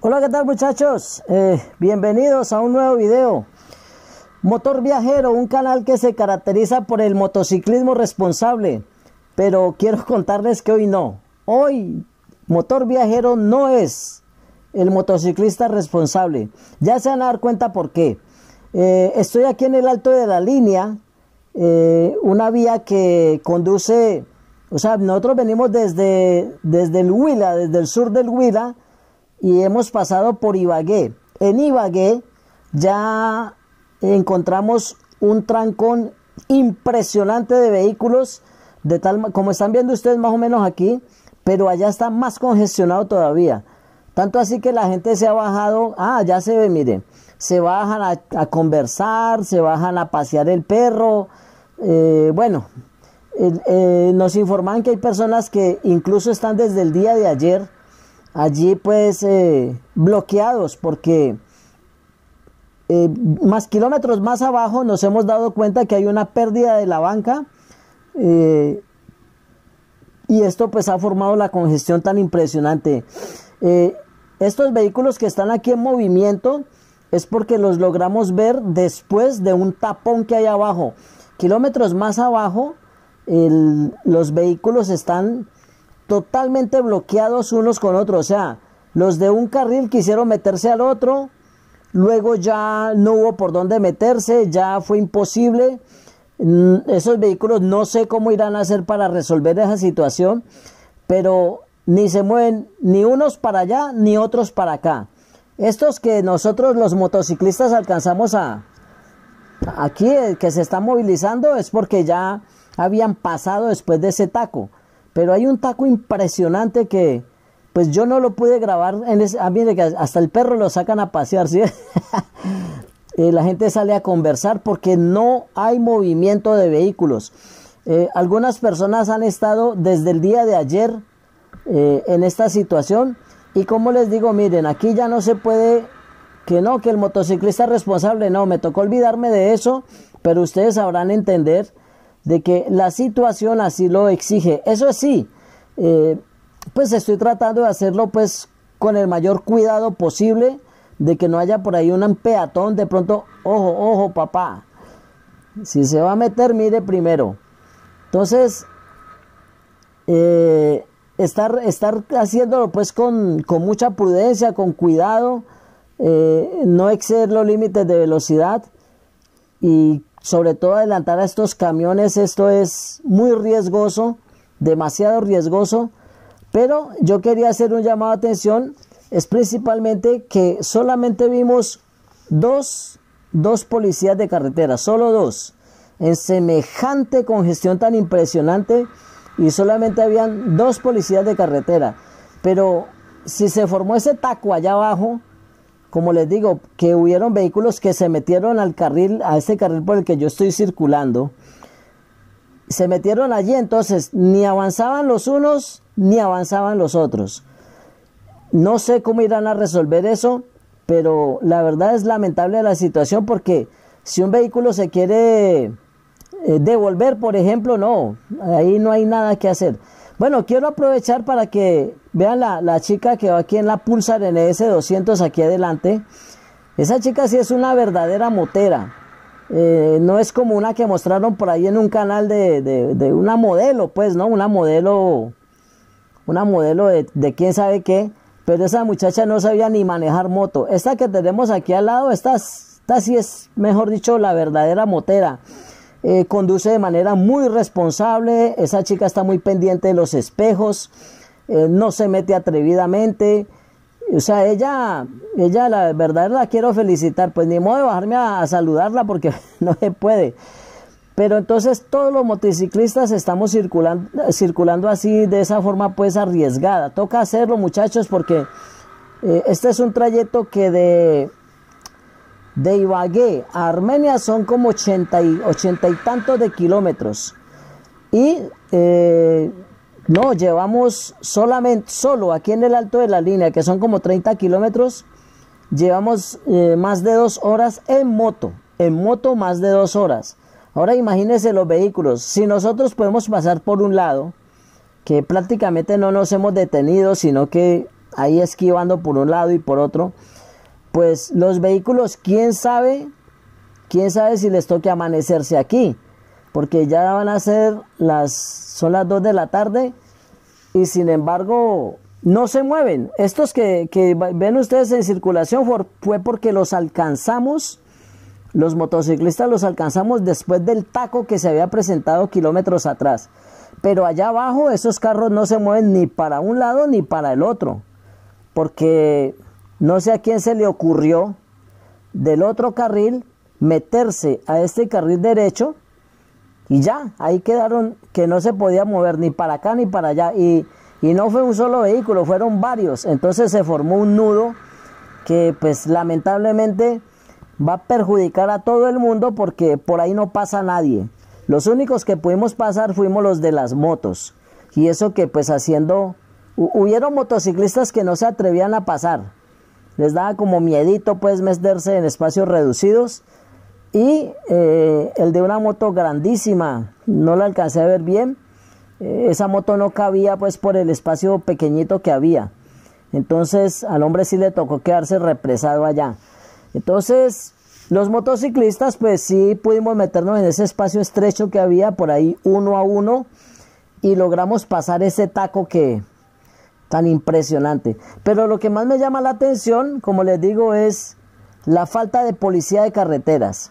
Hola, ¿qué tal muchachos? Bienvenidos a un nuevo video. Motor Viajero, un canal que se caracteriza por el motociclismo responsable. Pero quiero contarles que hoy no. Hoy Motor Viajero no es el motociclista responsable. Ya se van a dar cuenta por qué. Estoy aquí en el Alto de la Línea, una vía que conduce, o sea, nosotros venimos desde el Huila, desde el sur del Huila, y hemos pasado por Ibagué. En Ibagué ya encontramos un trancón impresionante de vehículos, de tal como están viendo ustedes más o menos aquí, pero allá está más congestionado todavía. Tanto así que la gente se ha bajado, ya se ve, miren, se bajan a conversar, se bajan a pasear el perro. Nos informan que hay personas que incluso están desde el día de ayer allí pues bloqueados, porque más kilómetros más abajo nos hemos dado cuenta que hay una pérdida de la banca, y esto pues ha formado la congestión tan impresionante. Estos vehículos que están aquí en movimiento es porque los logramos ver después de un tapón que hay abajo. Kilómetros más abajo los vehículos están totalmente bloqueados unos con otros. O sea, los de un carril quisieron meterse al otro, luego ya no hubo por dónde meterse, ya fue imposible. Esos vehículos no sé cómo irán a hacer para resolver esa situación, pero ni se mueven ni unos para allá ni otros para acá. Estos que nosotros los motociclistas alcanzamos aquí, que se están movilizando, es porque ya habían pasado después de ese taco. Pero hay un taco impresionante que pues yo no lo pude grabar mire que hasta el perro lo sacan a pasear, ¿sí? La gente sale a conversar porque no hay movimiento de vehículos. Algunas personas han estado desde el día de ayer en esta situación, y como les digo, miren, aquí ya no se puede que el motociclista es responsable. No, me tocó olvidarme de eso, pero ustedes sabrán entender de que la situación así lo exige. Eso sí, pues estoy tratando de hacerlo pues con el mayor cuidado posible, de que no haya por ahí un peatón de pronto. Ojo papá, si se va a meter, mire primero. Entonces estar haciéndolo pues con mucha prudencia, con cuidado, no exceder los límites de velocidad, y sobre todo adelantar a estos camiones. Esto es muy riesgoso, demasiado riesgoso. Pero yo quería hacer un llamado de atención, es principalmente que solamente vimos dos policías de carretera, solo dos, en semejante congestión tan impresionante, y solamente habían dos policías de carretera. Pero si se formó ese taco allá abajo, como les digo, que hubieron vehículos que se metieron al carril, a este carril por el que yo estoy circulando, se metieron allí, entonces ni avanzaban los unos ni avanzaban los otros. No sé cómo irán a resolver eso, pero la verdad es lamentable la situación, porque si un vehículo se quiere devolver, por ejemplo, no, ahí no hay nada que hacer. Bueno, quiero aprovechar para que vean la chica que va aquí en la Pulsar NS200 aquí adelante. Esa chica sí es una verdadera motera. No es como una que mostraron por ahí en un canal de una modelo, pues, ¿no? Una modelo de quién sabe qué. Pero esa muchacha no sabía ni manejar moto. Esta que tenemos aquí al lado, esta sí es, mejor dicho, la verdadera motera. Conduce de manera muy responsable. Esa chica está muy pendiente de los espejos, no se mete atrevidamente. O sea, ella la verdad la quiero felicitar. Pues ni modo de bajarme a saludarla porque no se puede. Pero entonces todos los motociclistas estamos circulando así, de esa forma pues arriesgada. Toca hacerlo, muchachos, porque este es un trayecto que de Ibagué a Armenia son como 80 y tantos de kilómetros. Y no, llevamos solo aquí en el Alto de la Línea, que son como 30 kilómetros, llevamos más de 2 horas en moto más de 2 horas. Ahora imagínense los vehículos. Si nosotros podemos pasar por un lado, que prácticamente no nos hemos detenido, sino que ahí esquivando por un lado y por otro. Pues los vehículos, quién sabe si les toque amanecerse aquí, porque ya van a ser son las 2 de la tarde y sin embargo no se mueven. Estos que ven ustedes en circulación fue porque los alcanzamos, los motociclistas los alcanzamos después del taco que se había presentado kilómetros atrás. Pero allá abajo esos carros no se mueven ni para un lado ni para el otro, porque no sé a quién se le ocurrió del otro carril meterse a este carril derecho y ya, ahí quedaron que no se podía mover ni para acá ni para allá. Y no fue un solo vehículo, fueron varios. Entonces se formó un nudo que pues lamentablemente va a perjudicar a todo el mundo porque por ahí no pasa nadie. Los únicos que pudimos pasar fuimos los de las motos. Y eso que pues hubieron motociclistas que no se atrevían a pasar. Les daba como miedito pues meterse en espacios reducidos. Y el de una moto grandísima, no la alcancé a ver bien. Esa moto no cabía pues por el espacio pequeñito que había. Entonces al hombre sí le tocó quedarse represado allá. Entonces los motociclistas pues sí pudimos meternos en ese espacio estrecho que había por ahí uno a uno y logramos pasar ese taco tan impresionante. Pero lo que más me llama la atención, como les digo, es la falta de policía de carreteras.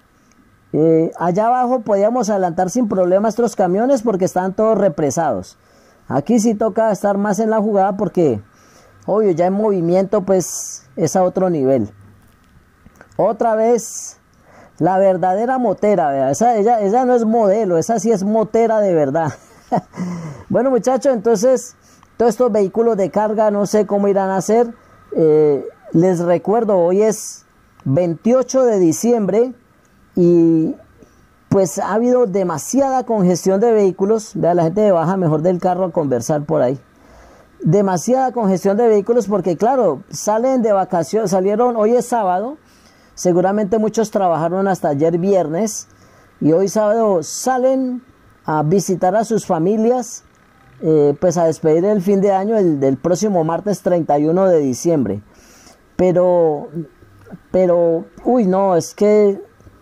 Allá abajo podíamos adelantar sin problema estos camiones porque estaban todos represados. Aquí sí toca estar más en la jugada porque, obvio, ya en movimiento pues es a otro nivel. Otra vez, la verdadera motera, ¿verdad? Ella no es modelo, esa sí es motera de verdad. Bueno, muchachos, entonces, todos estos vehículos de carga, no sé cómo irán a ser. Les recuerdo, hoy es 28 de diciembre y pues ha habido demasiada congestión de vehículos. Vea, la gente baja mejor del carro a conversar por ahí. Demasiada congestión de vehículos porque claro, salen de vacaciones, hoy es sábado, seguramente muchos trabajaron hasta ayer viernes y hoy sábado salen a visitar a sus familias, pues a despedir el fin de año del próximo martes 31 de diciembre. Pero, uy no, es que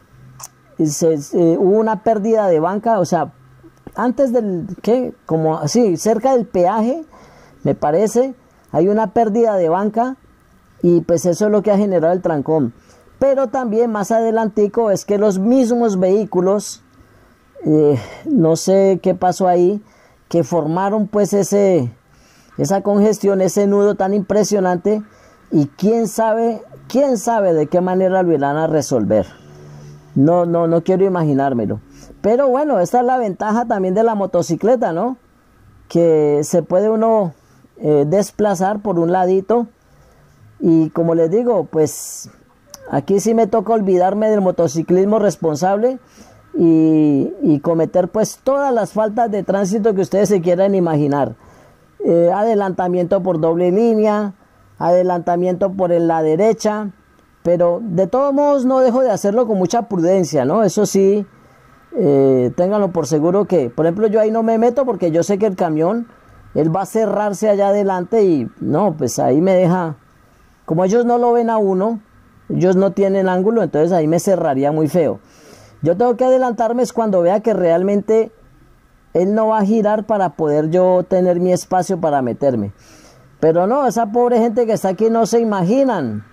hubo una pérdida de banca, o sea, antes como así, cerca del peaje, me parece, hay una pérdida de banca y pues eso es lo que ha generado el trancón. Pero también más adelantico es que los mismos vehículos, no sé qué pasó ahí, que formaron pues esa congestión, ese nudo tan impresionante y quién sabe de qué manera lo irán a resolver. No quiero imaginármelo. Pero bueno, esta es la ventaja también de la motocicleta, ¿no? Que se puede uno desplazar por un ladito. Y como les digo, pues aquí sí me toca olvidarme del motociclismo responsable y cometer pues todas las faltas de tránsito que ustedes se quieran imaginar. Adelantamiento por doble línea, adelantamiento por la derecha. Pero de todos modos no dejo de hacerlo con mucha prudencia, ¿no? Eso sí, ténganlo por seguro que, por ejemplo, yo ahí no me meto porque yo sé que el camión, él va a cerrarse allá adelante y no, pues ahí me deja, como ellos no lo ven a uno, ellos no tienen ángulo, entonces ahí me cerraría muy feo. Yo tengo que adelantarme es cuando vea que realmente él no va a girar para poder yo tener mi espacio para meterme. Pero no, esa pobre gente que está aquí no se imaginan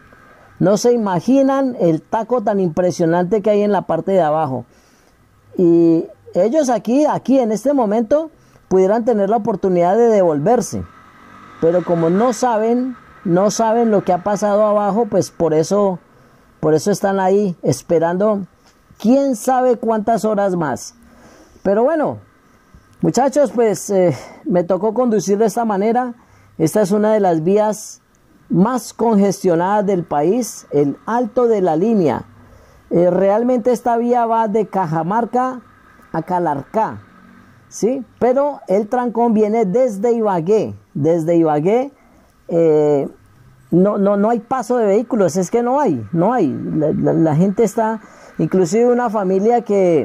el taco tan impresionante que hay en la parte de abajo. Y ellos aquí en este momento pudieran tener la oportunidad de devolverse. Pero como no saben lo que ha pasado abajo, pues por eso están ahí esperando quién sabe cuántas horas más. Pero bueno, muchachos, pues me tocó conducir de esta manera. Esta es una de las vías más congestionadas del país, el Alto de la Línea. Realmente esta vía va de Cajamarca a Calarcá, ¿sí? Pero el trancón viene desde Ibagué. Desde Ibagué no hay paso de vehículos, es que no hay. La gente está, inclusive una familia que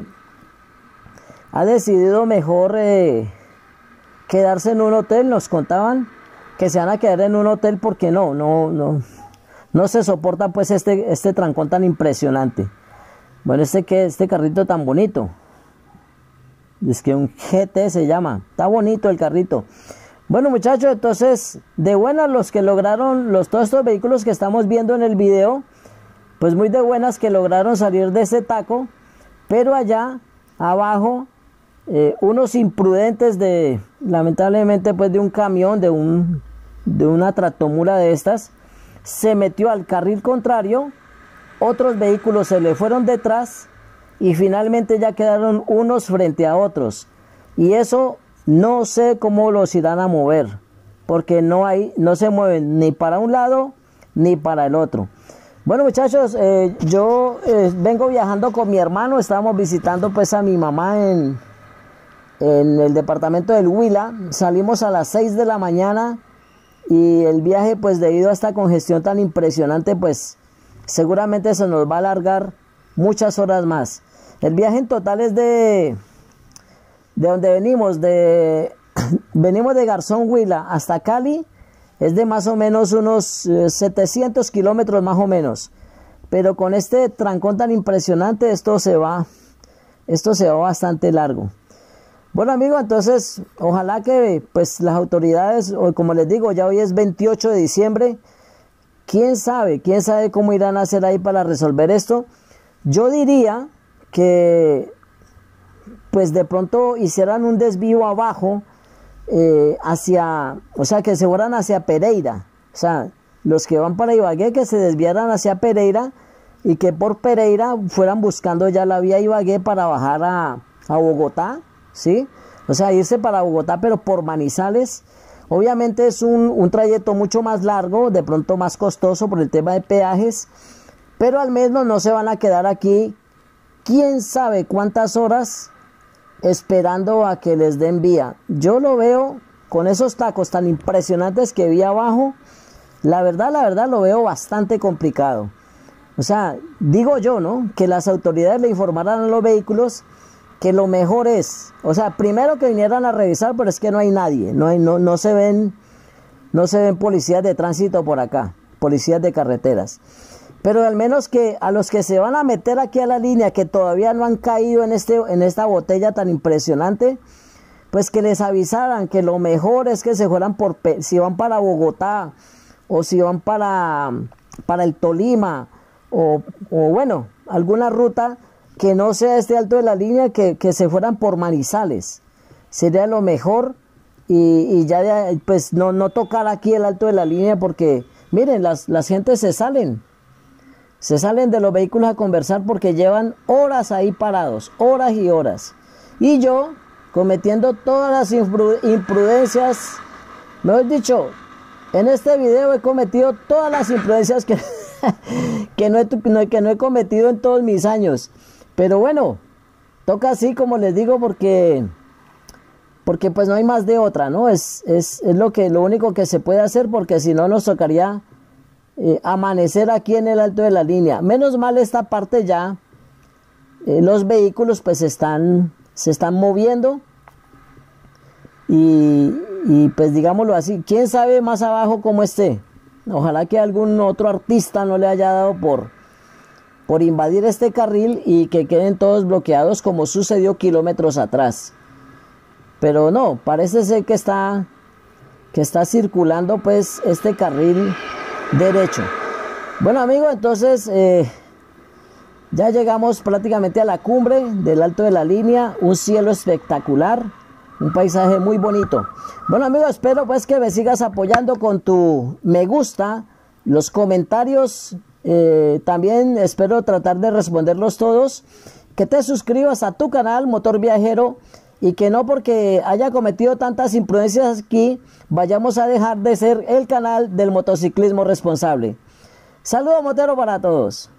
ha decidido mejor quedarse en un hotel, nos contaban, que se van a quedar en un hotel porque no se soporta pues este trancón tan impresionante. Bueno, este carrito tan bonito. Es que un GT se llama. Está bonito el carrito. Bueno, muchachos, entonces, de buenas los que lograron, todos estos vehículos que estamos viendo en el video, pues muy de buenas que lograron salir de ese taco, pero allá abajo, unos imprudentes lamentablemente pues de un camión, de una tractomula de estas, se metió al carril contrario, otros vehículos se le fueron detrás y finalmente ya quedaron unos frente a otros. Y eso no sé cómo los irán a mover, porque no se mueven ni para un lado ni para el otro. Bueno, muchachos, yo vengo viajando con mi hermano, estábamos visitando pues a mi mamá en el departamento del Huila. Salimos a las 6 de la mañana y el viaje pues debido a esta congestión tan impresionante pues seguramente se nos va a alargar muchas horas más. El viaje en total es de donde venimos, venimos de Garzón, Huila hasta Cali, es de más o menos unos 700 kilómetros más o menos. Pero con este trancón tan impresionante esto se va bastante largo. Bueno, amigos, entonces ojalá que pues las autoridades, o como les digo, ya hoy es 28 de diciembre, quién sabe cómo irán a hacer ahí para resolver esto. Yo diría que pues de pronto hicieran un desvío abajo, o sea, que se fueran hacia Pereira. O sea, los que van para Ibagué que se desviaran hacia Pereira y que por Pereira fueran buscando ya la vía Ibagué para bajar a Bogotá, ¿sí? O sea, irse para Bogotá, pero por Manizales. Obviamente es un trayecto mucho más largo, de pronto más costoso por el tema de peajes, pero al menos no se van a quedar aquí quién sabe cuántas horas esperando a que les den vía. Yo lo veo con esos tacos tan impresionantes que vi abajo, la verdad lo veo bastante complicado. O sea, digo yo, ¿no?, que las autoridades le informaran a los vehículos que lo mejor es, o sea, primero que vinieran a revisar, pero es que no hay nadie, no se ven policías de tránsito por acá, policías de carreteras. Pero al menos que a los que se van a meter aquí a la línea, que todavía no han caído en esta botella tan impresionante, pues que les avisaran que lo mejor es que se fueran si van para Bogotá, o si van para el Tolima, o bueno, alguna ruta que no sea este alto de la línea, que se fueran por Manizales. Sería lo mejor, y ya pues no tocar aquí el alto de la línea, porque miren, las gentes se salen de los vehículos a conversar porque llevan horas ahí parados, horas y horas. Y yo, cometiendo todas las imprudencias, mejor dicho, en este video he cometido todas las imprudencias que no he cometido en todos mis años. Pero bueno, toca así como les digo porque pues no hay más de otra, ¿no? Es lo único que se puede hacer, porque si no nos tocaría amanecer aquí en el alto de la línea. Menos mal esta parte ya, los vehículos pues se están moviendo y pues digámoslo así, quién sabe más abajo cómo esté. Ojalá que algún otro artista no le haya dado por invadir este carril y que queden todos bloqueados como sucedió kilómetros atrás. Pero no, parece ser que está circulando pues este carril derecho. Bueno, amigos, entonces ya llegamos prácticamente a la cumbre del alto de la línea, un cielo espectacular, un paisaje muy bonito. Bueno, amigos, espero pues que me sigas apoyando con tu me gusta, los comentarios, también espero tratar de responderlos todos, que te suscribas a tu canal Motor Viajero, y que no porque haya cometido tantas imprudencias aquí vayamos a dejar de ser el canal del motociclismo responsable. Saludos, motero, para todos.